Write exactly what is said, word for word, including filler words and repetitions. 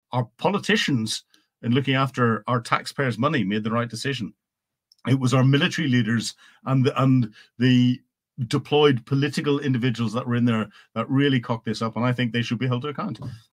our politicians, in looking after our taxpayers' money, made the right decision. It was our military leaders and the, and the deployed political individuals that were in there that really cocked this up, and I think they should be held to account.